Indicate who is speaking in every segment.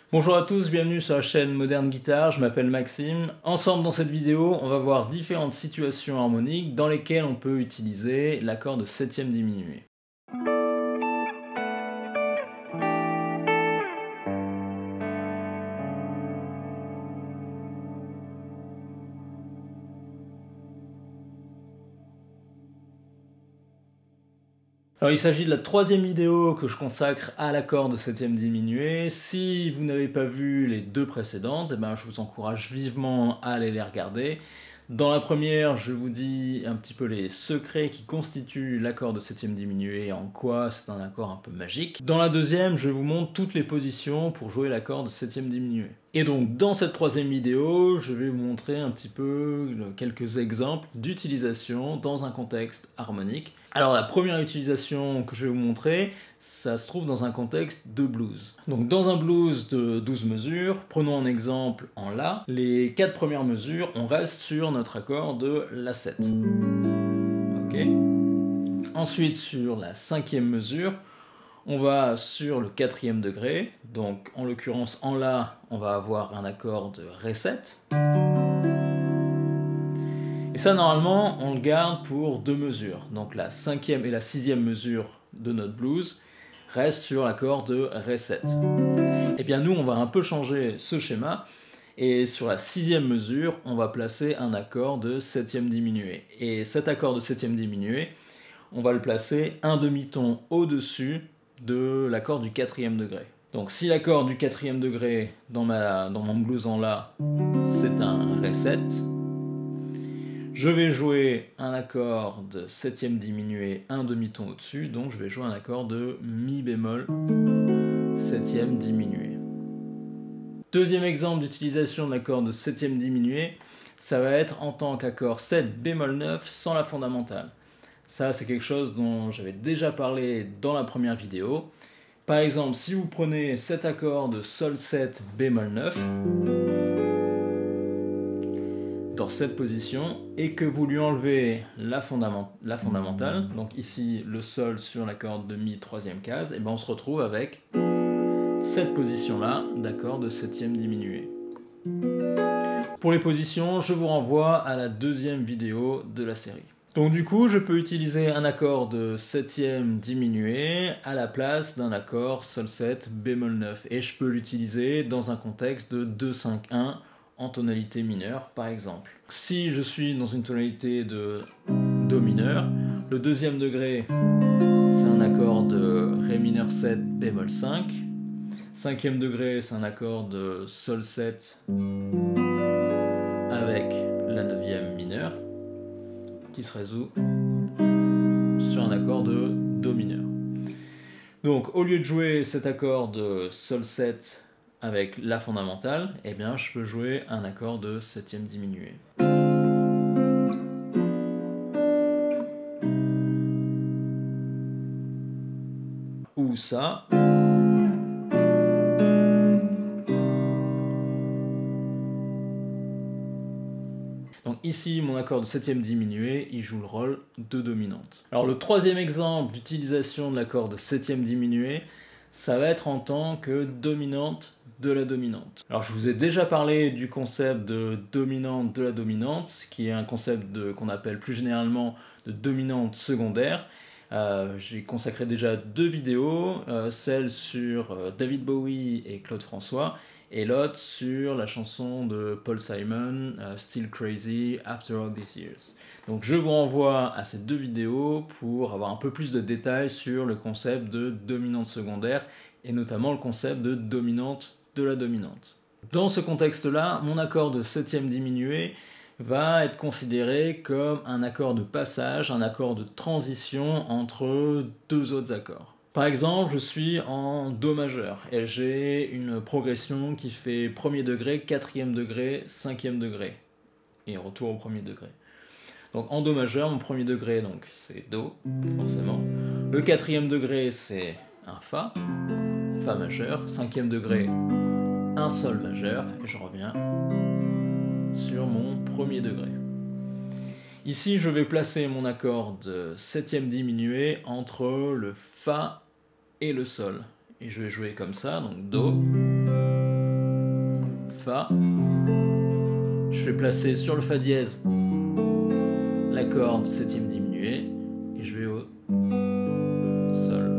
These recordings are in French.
Speaker 1: Bonjour à tous, bienvenue sur la chaîne Moderne Guitare, je m'appelle Maxime. Ensemble dans cette vidéo, on va voir différentes situations harmoniques dans lesquelles on peut utiliser l'accord de septième diminué. Alors il s'agit de la troisième vidéo que je consacre à l'accord de septième diminué. Si vous n'avez pas vu les deux précédentes, je vous encourage vivement à aller les regarder. Dans la première, je vous dis un petit peu les secrets qui constituent l'accord de septième diminué et en quoi c'est un accord un peu magique. Dans la deuxième, je vous montre toutes les positions pour jouer l'accord de septième diminué. Et donc dans cette troisième vidéo, je vais vous montrer un petit peu quelques exemples d'utilisation dans un contexte harmonique. Alors la première utilisation que je vais vous montrer, ça se trouve dans un contexte de blues. Donc dans un blues de 12 mesures, prenons un exemple en La, les 4 premières mesures, on reste sur notre accord de La7. Ok. Ensuite sur la 5e mesure, on va sur le 4e degré, donc en l'occurrence en La, on va avoir un accord de Ré7. Et ça, normalement, on le garde pour 2 mesures. Donc la 5e et la 6e mesure de notre blues restent sur l'accord de Ré7. Et bien nous, on va un peu changer ce schéma. Et sur la 6e mesure, on va placer un accord de 7e diminué. Et cet accord de 7e diminué, on va le placer un demi-ton au-dessus de l'accord du 4e degré. Donc si l'accord du 4e degré dans mon blues en La, c'est un Ré7, je vais jouer un accord de 7e diminué, un demi-ton au-dessus, donc je vais jouer un accord de Mi bémol 7e diminué. Deuxième exemple d'utilisation de l'accord de 7e diminué, ça va être en tant qu'accord 7 bémol 9 sans la fondamentale. Ça, c'est quelque chose dont j'avais déjà parlé dans la première vidéo. Par exemple, si vous prenez cet accord de Sol 7 bémol 9, dans cette position, et que vous lui enlevez la fondamentale, donc ici le Sol sur l'accord de Mi 3e case, et on se retrouve avec cette position-là d'accord de 7e diminué. Pour les positions, je vous renvoie à la deuxième vidéo de la série. Donc du coup, je peux utiliser un accord de 7e diminué à la place d'un accord Sol 7 bémol 9, et je peux l'utiliser dans un contexte de 2-5-1 en tonalité mineure par exemple. Si je suis dans une tonalité de Do mineur, le 2e degré c'est un accord de Ré mineur 7 bémol 5, 5e degré c'est un accord de Sol 7 avec la 9e mineure qui se résout sur un accord de Do mineur. Donc au lieu de jouer cet accord de Sol 7 avec la fondamentale, je peux jouer un accord de 7e diminué. Ou ça. Donc ici, mon accord de 7e diminué, il joue le rôle de dominante. Alors le troisième exemple d'utilisation de l'accord de 7e diminué, ça va être en tant que dominante de la dominante. Alors je vous ai déjà parlé du concept de dominante de la dominante, qui est un concept qu'on appelle plus généralement de dominante secondaire. J'ai consacré déjà 2 vidéos, celle sur David Bowie et Claude François, et l'autre sur la chanson de Paul Simon, Still Crazy After All These Years. Donc je vous renvoie à ces 2 vidéos pour avoir un peu plus de détails sur le concept de dominante secondaire, et notamment le concept de dominante de la dominante. Dans ce contexte-là, mon accord de 7e diminué va être considéré comme un accord de passage, un accord de transition entre 2 autres accords. Par exemple, je suis en Do majeur et j'ai une progression qui fait 1er degré, 4e degré, 5e degré et retour au 1er degré. Donc en Do majeur, mon 1er degré c'est Do, forcément. Le 4e degré c'est un Fa, Fa majeur, 5e degré, un Sol majeur, et je reviens sur mon 1er degré. Ici, je vais placer mon accord de 7e diminué entre le Fa et le Sol. Et je vais jouer comme ça, donc Do, Fa. Je fais placer sur le Fa dièse l'accord de septième diminué et je vais au Sol.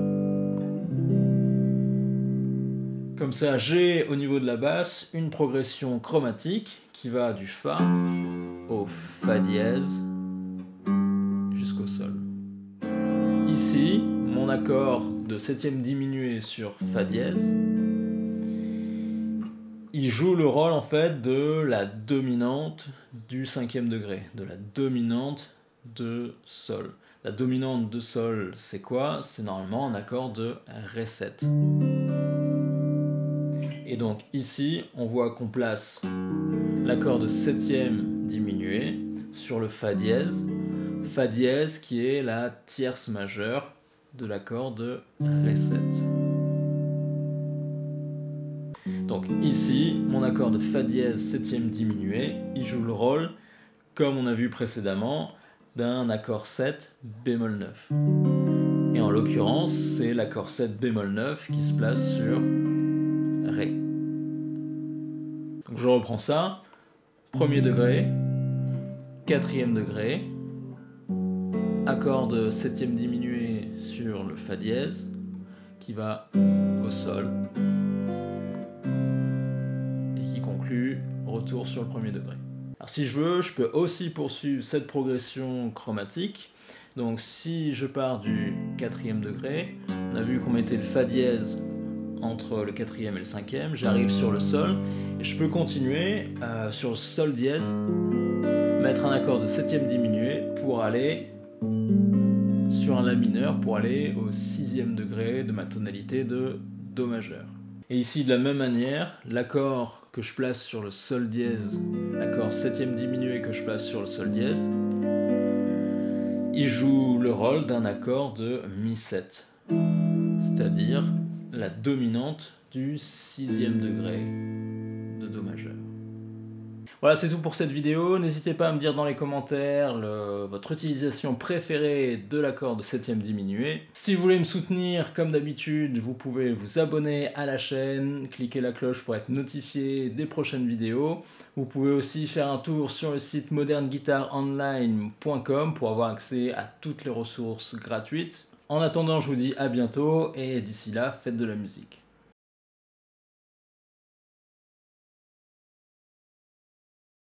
Speaker 1: Comme ça, j'ai au niveau de la basse une progression chromatique qui va du Fa au Fa dièse jusqu'au Sol. Ici, mon accord de septième diminué sur Fa dièse, il joue le rôle en fait de la dominante du cinquième degré, de la dominante de Sol. La dominante de Sol, c'est quoi? C'est normalement un accord de Ré7. Et donc ici, on voit qu'on place l'accord de septième diminué sur le Fa dièse qui est la tierce majeure de l'accord de Ré7. Donc ici, mon accord de Fa dièse septième diminué, il joue le rôle, comme on a vu précédemment, d'un accord 7 bémol 9. Et en l'occurrence, c'est l'accord 7 bémol 9 qui se place sur Ré. Donc je reprends ça. Premier degré, quatrième degré, accord de septième diminué sur le Fa dièse qui va au Sol et qui conclut retour sur le premier degré. Alors si je veux, je peux aussi poursuivre cette progression chromatique. Donc si je pars du quatrième degré, on a vu qu'on mettait le Fa dièse entre le quatrième et le cinquième, j'arrive sur le Sol et je peux continuer sur le Sol dièse, mettre un accord de septième diminué pour aller sur un La mineur, pour aller au sixième degré de ma tonalité de Do majeur. Et ici de la même manière, l'accord que je place sur le Sol dièse, l'accord septième diminué que je place sur le Sol dièse, il joue le rôle d'un accord de Mi7, c'est-à-dire la dominante du sixième degré de Do majeur. Voilà, c'est tout pour cette vidéo. N'hésitez pas à me dire dans les commentaires votre utilisation préférée de l'accord de septième diminué. Si vous voulez me soutenir, comme d'habitude, vous pouvez vous abonner à la chaîne, cliquer la cloche pour être notifié des prochaines vidéos. Vous pouvez aussi faire un tour sur le site moderneguitaronline.com pour avoir accès à toutes les ressources gratuites. En attendant, je vous dis à bientôt et d'ici là, faites de la musique.